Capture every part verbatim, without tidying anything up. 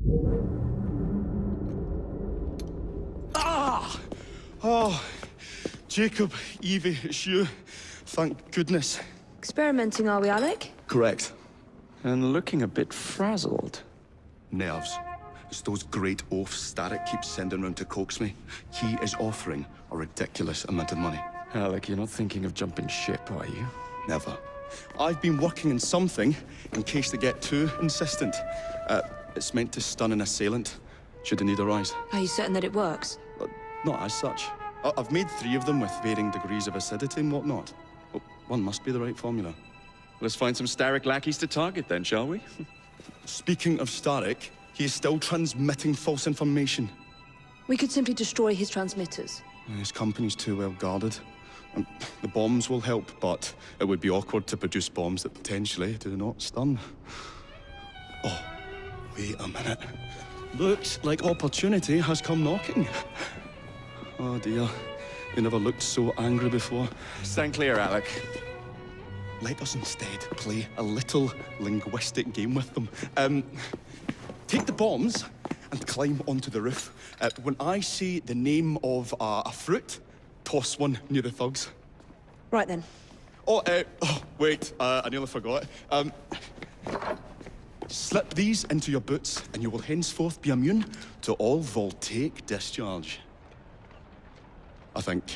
Ah! Oh, Jacob, Evie, it's you. Thank goodness. Experimenting, are we, Alec? Correct. And looking a bit frazzled. Nerves. It's those great oafs Starrick keeps sending round to coax me. He is offering a ridiculous amount of money. Alec, you're not thinking of jumping ship, are you? Never. I've been working on something in case they get too insistent. Uh, it's meant to stun an assailant, should the need arise. Are you certain that it works? Uh, not as such. I I've made three of them with varying degrees of acidity and whatnot. Well, one must be the right formula. Let's find some Starrick lackeys to target then, shall we? Speaking of Starrick, he is still transmitting false information. We could simply destroy his transmitters. His company's too well guarded. Um, the bombs will help, but it would be awkward to produce bombs that potentially do not stun. Oh, wait a minute. Looks like opportunity has come knocking. Oh dear, you never looked so angry before. Stand clear, Alec. Let us instead play a little linguistic game with them. Um, take the bombs and climb onto the roof. Uh, when I say the name of uh, a fruit, toss one near the thugs. Right then. Oh, uh, oh wait, uh, I nearly forgot. Um, slip these into your boots and you will henceforth be immune to all voltaic discharge. I think.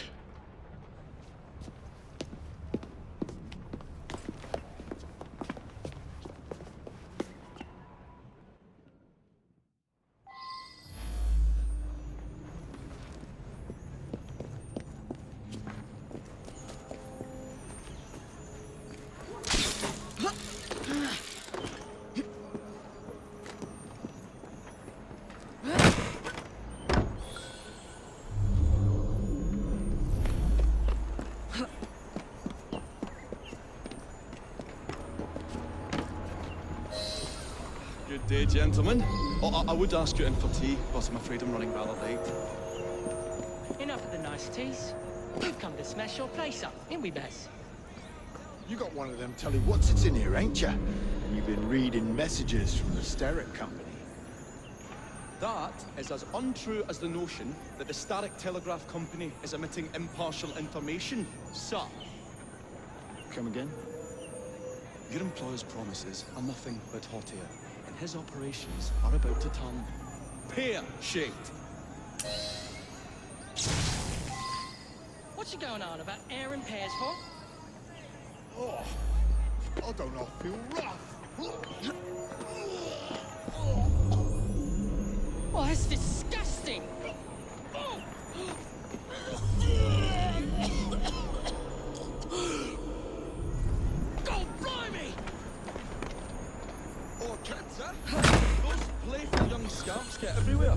Good day, gentlemen. Oh, I, I would ask you in for tea, but I'm afraid I'm running rather late. Enough of the niceties. We've come to smash your place up, ain't we, Bess? You got one of them telly what's-its in here, ain't ya? And you've been reading messages from the Starrick Company. That is as untrue as the notion that the Starrick Telegraph Company is emitting impartial information, sir. Come again? Your employer's promises are nothing but hot air, and his operations are about to turn pear-shaped. What's you going on about air and pears for? Oh, I don't know, I feel rough. Oh, that's disgusting! Oh. God blimey! Oh, kids, eh? Those playful young scamps get everywhere.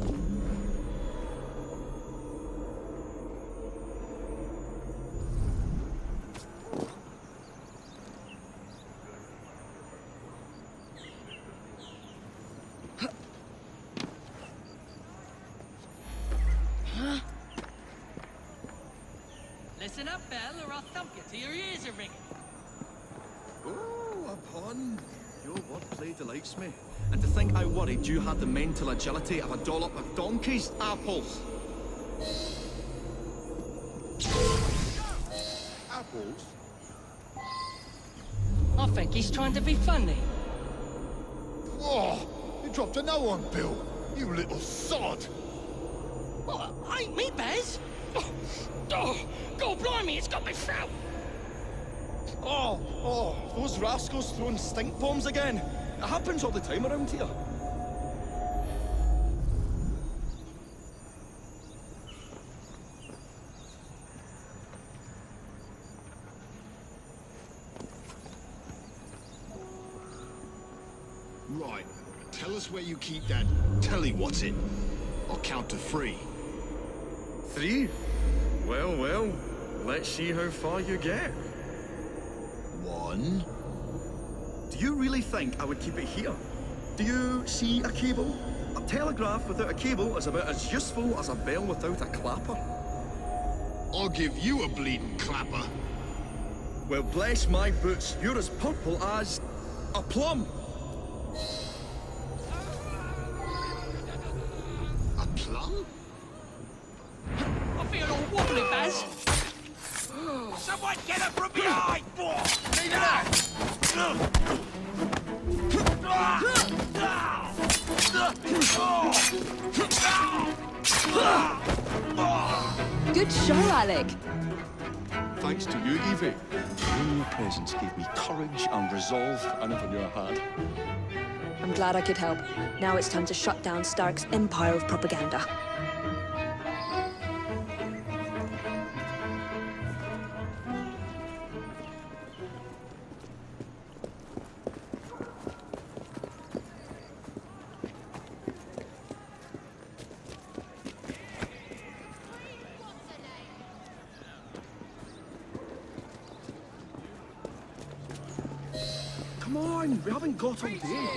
Listen up, Belle, or I'll thump you till your ears are ringing. Oh, a pun. Your wordplay delights me. And to think I worried you had the mental agility of a dollop of donkey's apples. Apples? I think he's trying to be funny. Whoa! You dropped a no on Bill, you little sod! What? Ain't me, Bez? Oh, oh, God blimey, it's got me throat! Oh, oh, those rascals throwing stink bombs again. It happens all the time around here. Right, tell us where you keep that telly what's-it. I'll count to three. Three? Well, well, let's see how far you get. One. Do you really think I would keep it here? Do you see a cable? A telegraph without a cable is about as useful as a bell without a clapper. I'll give you a bleeding clapper. Well, bless my boots, you're as purple as a plum. Good show, Alec. Thanks to you, Evie. Your presence gave me courage and resolve I never knew I had. I'm glad I could help. Now it's time to shut down Stark's empire of propaganda. Come on, we haven't got all day.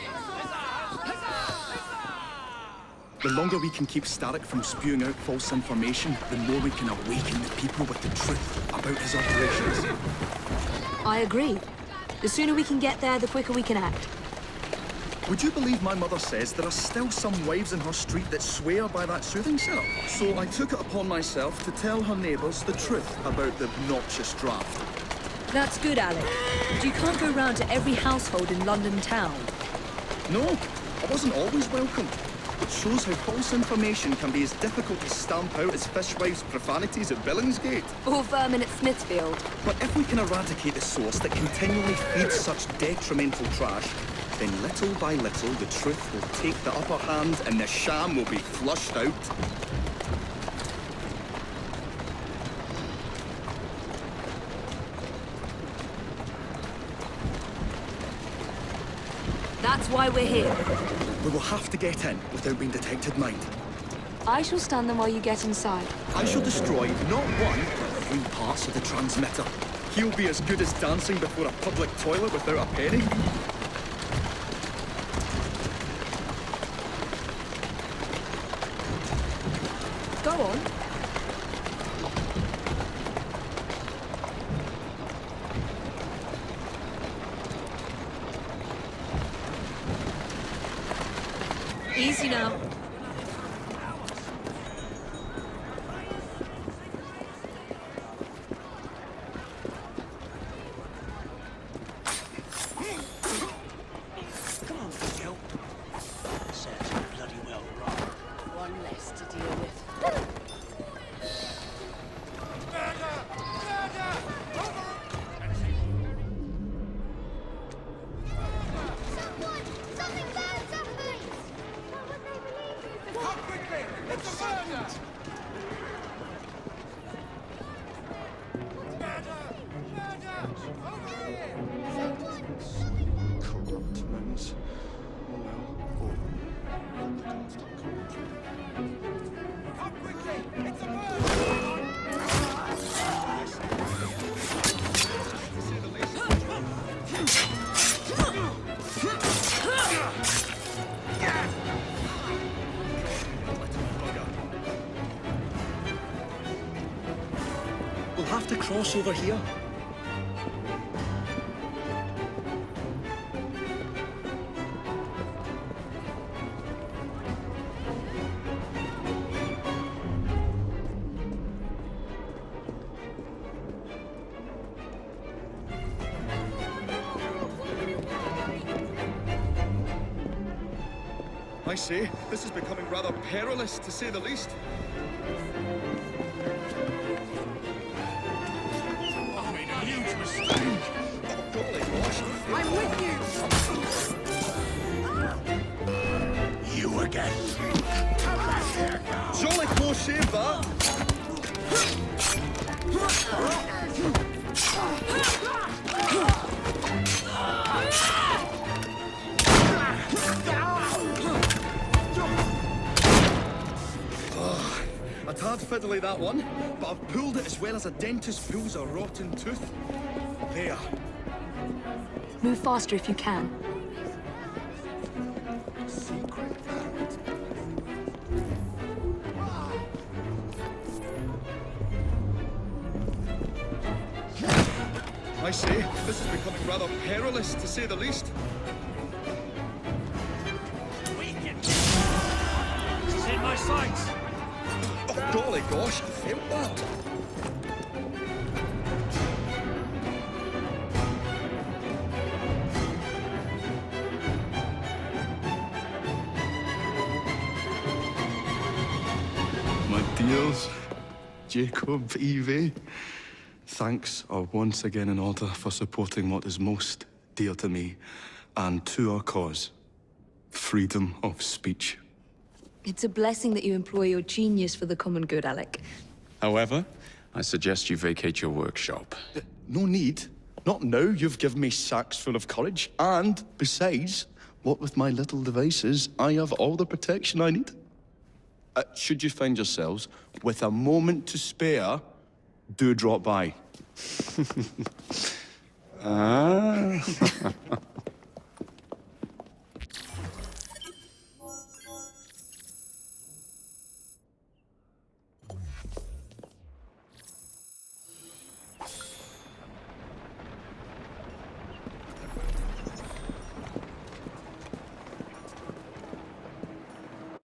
The longer we can keep Starrick from spewing out false information, the more we can awaken the people with the truth about his operations. I agree. The sooner we can get there, the quicker we can act. Would you believe my mother says there are still some wives in her street that swear by that soothing syrup? So I took it upon myself to tell her neighbours the truth about the obnoxious draft. That's good, Alec. But you can't go round to every household in London town. No, I wasn't always welcome. It shows how false information can be as difficult to stamp out as fishwives' profanities at Billingsgate. Or vermin at Smithfield. But if we can eradicate the source that continually feeds such detrimental trash, then little by little the truth will take the upper hand and the sham will be flushed out. That's why we're here. We will have to get in without being detected, mind. I shall stand them while you get inside. I shall destroy not one, but three parts of the transmitter. He'll be as good as dancing before a public toilet without a penny. Go on. Easy now. Come on, Miguel. Serves you bloody well, right? One less to deal with. Someone! Something bad's happening! What would they believe you? Come quickly! It's a murder! Murder! Murder! Over here! Someone! Corrupt mounds. Oh well. Oh. The gods don't come through. Come quickly! It's a murder! We'll have to cross over here. I say, this is becoming rather perilous, to say the least. I made a huge mistake! Oh, golly gosh. I'm with you! You again! Come back here, now! Jolly close shave, that. Oh, a tad fiddly, that one, but I've pulled it as well as a dentist pulls a rotten tooth. There. Move faster if you can. Secret ballad. I say, this is becoming rather perilous, to say the least. This is in my sights! Oh, golly gosh, I felt that. dears, Jacob, Evie, thanks are once again in order for supporting what is most dear to me and to our cause, freedom of speech. It's a blessing that you employ your genius for the common good, Alec. However, I suggest you vacate your workshop. No need. Not now you've given me sacks full of courage. And, besides, what with my little devices, I have all the protection I need. Uh, should you find yourselves with a moment to spare, do drop by. Ah.